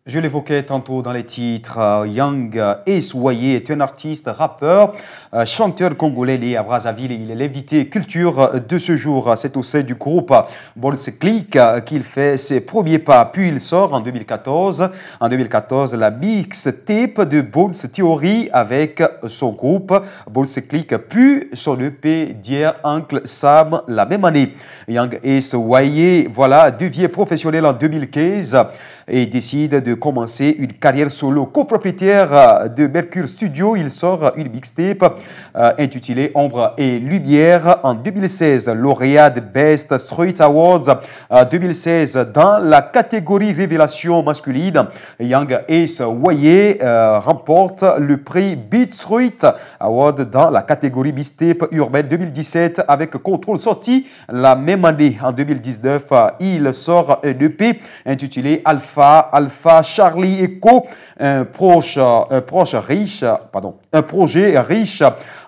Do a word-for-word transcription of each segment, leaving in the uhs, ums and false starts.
Je l'évoquais tantôt dans les titres, euh, Yang Eswaye est un artiste, rappeur, euh, chanteur congolais né à Brazzaville. Il est l'invité culture de ce jour. C'est au sein du groupe Bolse Click qu'il fait ses premiers pas. Puis il sort en deux mille quatorze. En deux mille quatorze, la mixtape de Bolse Theory avec son groupe Bolse Click. Puis son E P Dear Uncle Sam la même année. Yang Eswaye, voilà, devient professionnel en deux mille quinze et décide de commencer une carrière solo. Copropriétaire de Mercure Studio, il sort une mixtape euh, intitulée Ombre et Lumière en deux mille seize. Lauréat de Best Street Awards euh, deux mille seize dans la catégorie Révélation masculine. Yang Eswaye euh, remporte le prix Beat Street Award dans la catégorie mixtape urbaine deux mille dix-sept avec Contrôle sorti la même année. En deux mille dix-neuf, il sort un E P intitulé Alpha Alpha Charlie Echo, un proche, un proche riche, pardon, un projet riche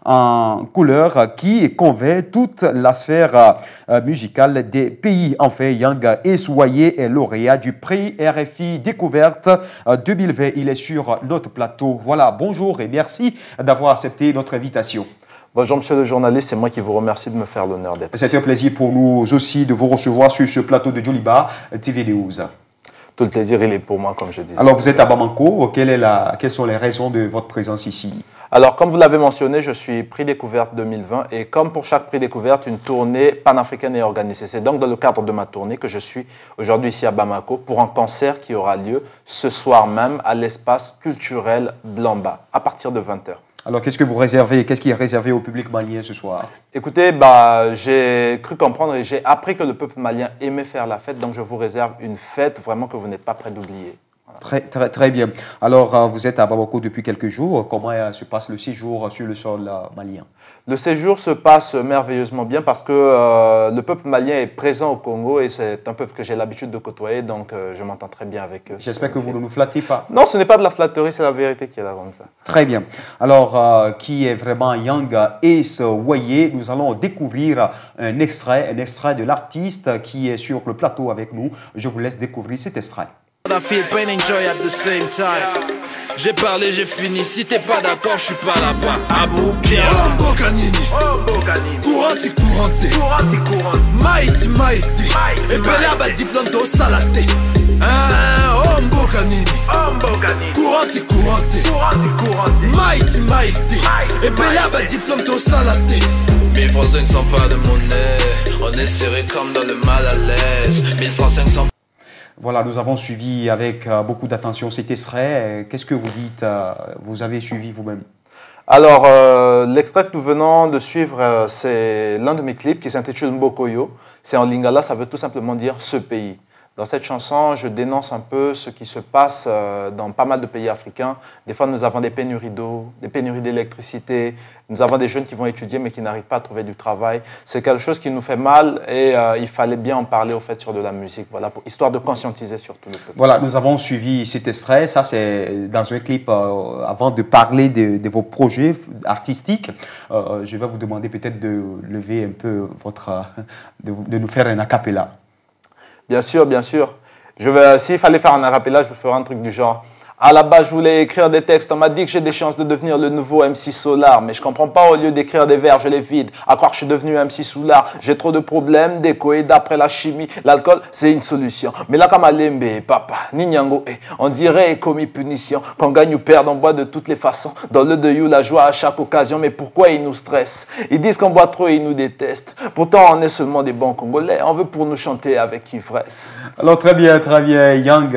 en couleurs qui convainc toute la sphère euh, musicale des pays. Enfin, Yang Eswaye est lauréat du prix R F I Découverte euh, deux mille vingt. Il est sur notre plateau. Voilà, bonjour et merci d'avoir accepté notre invitation. Bonjour monsieur le journaliste, c'est moi qui vous remercie de me faire l'honneur d'être. C'est un plaisir pour nous aussi de vous recevoir sur ce plateau de Djoliba T V News. Tout le plaisir, il est pour moi, comme je disais. Alors, vous êtes à Bamako. Quelle est la, quelles sont les raisons de votre présence ici? Alors, comme vous l'avez mentionné, je suis Prix Découverte deux mille vingt et comme pour chaque Prix Découverte, une tournée panafricaine est organisée. C'est donc dans le cadre de ma tournée que je suis aujourd'hui ici à Bamako pour un concert qui aura lieu ce soir même à l'espace culturel Blamba à partir de vingt heures. Alors, qu'est-ce que vous réservez? Qu'est-ce qui est réservé au public malien ce soir? Écoutez, bah, j'ai cru comprendre et j'ai appris que le peuple malien aimait faire la fête. Donc, je vous réserve une fête vraiment que vous n'êtes pas prêt d'oublier. Voilà. Très, très, très bien. Alors, euh, vous êtes à Bamako depuis quelques jours. Comment euh, se passe le séjour sur le sol euh, malien? Le séjour se passe merveilleusement bien parce que euh, le peuple malien est présent au Congo et c'est un peuple que j'ai l'habitude de côtoyer, donc euh, je m'entends très bien avec eux. J'espère que vous ne nous flattez pas. Non, ce n'est pas de la flatterie, c'est la vérité qui est là comme ça. Très bien. Alors, euh, qui est vraiment Yang Eswaye? Nous allons découvrir un extrait, un extrait de l'artiste qui est sur le plateau avec nous. Je vous laisse découvrir cet extrait. J'ai parlé, j'ai fini, si t'es pas d'accord, je suis pas là-bas. Aboukia Ombo Kanini Couranti Courante Mighty Mighty Et Bella ba diplôme to salate Ombo Kanini Couranti Courante Mighty Mighty Et Bella ba diplôme to salate. Mille francs cinq cents pas de monnaie, on est serré comme dans le mal à l'aise. Mille francs cinq cents. Voilà, nous avons suivi avec euh, beaucoup d'attention cet extrait. Qu'est-ce que vous dites? euh, Vous avez suivi vous-même? Alors, euh, l'extrait que nous venons de suivre, euh, c'est l'un de mes clips qui s'intitule Mbokoyo. C'est en lingala, ça veut tout simplement dire ce pays. Dans cette chanson, je dénonce un peu ce qui se passe euh, dans pas mal de pays africains. Des fois, nous avons des pénuries d'eau, des pénuries d'électricité. Nous avons des jeunes qui vont étudier mais qui n'arrivent pas à trouver du travail. C'est quelque chose qui nous fait mal et euh, il fallait bien en parler au fait sur de la musique, voilà, pour, histoire de conscientiser surtout le peuple. Voilà, nous avons suivi cet extrait. Ça, c'est dans un clip. Euh, avant de parler de, de vos projets artistiques, euh, je vais vous demander peut-être de lever un peu votre, euh, de, de nous faire un acapella. Bien sûr, bien sûr. S'il fallait faire un acapella, je ferais un truc du genre. À la base, je voulais écrire des textes. On m'a dit que j'ai des chances de devenir le nouveau M C Solar. Mais je comprends pas, au lieu d'écrire des vers, je les vide. À croire que je suis devenu M C Solar. J'ai trop de problèmes d'écho et d'après la chimie. L'alcool, c'est une solution. Mais là, comme Alembe, papa, Ninyango, eh, on dirait commis punition. Qu'on gagne ou perd, on boit de toutes les façons. Dans le deuil, la joie à chaque occasion. Mais pourquoi ils nous stressent? Ils disent qu'on boit trop et ils nous détestent. Pourtant, on est seulement des bons Congolais. On veut pour nous chanter avec ivresse. Alors, très bien, très bien. Yang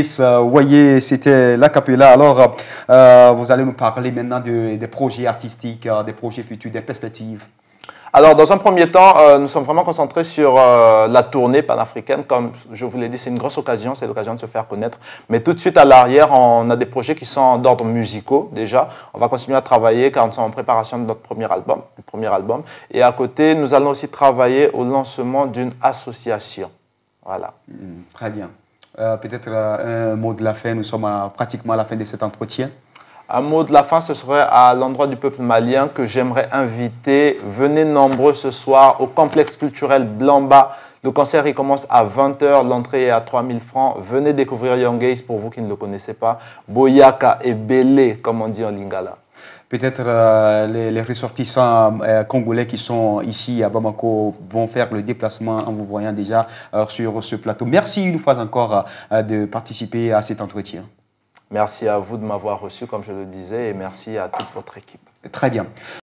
Eswaye, c'était l'acapella. Alors, euh, vous allez nous parler maintenant de, des projets artistiques, euh, des projets futurs, des perspectives. Alors, dans un premier temps, euh, nous sommes vraiment concentrés sur euh, la tournée panafricaine. Comme je vous l'ai dit, c'est une grosse occasion, c'est l'occasion de se faire connaître. Mais tout de suite à l'arrière, on a des projets qui sont d'ordre musicaux déjà. On va continuer à travailler car nous sommes en préparation de notre premier album, du premier album. Et à côté, nous allons aussi travailler au lancement d'une association. Voilà. Mmh, très bien. Euh, Peut-être euh, un mot de la fin, nous sommes à, pratiquement à la fin de cet entretien. Un mot de la fin, ce serait à l'endroit du peuple malien que j'aimerais inviter. Venez nombreux ce soir au complexe culturel Blamba Le concert, il commence à vingt heures. L'entrée est à trois mille francs. Venez découvrir Young Ace pour vous qui ne le connaissez pas. Boyaka et Belé, comme on dit en lingala. Peut-être euh, les, les ressortissants euh, congolais qui sont ici à Bamako vont faire le déplacement en vous voyant déjà euh, sur ce plateau. Merci une fois encore euh, de participer à cet entretien. Merci à vous de m'avoir reçu, comme je le disais, et merci à toute votre équipe. Très bien.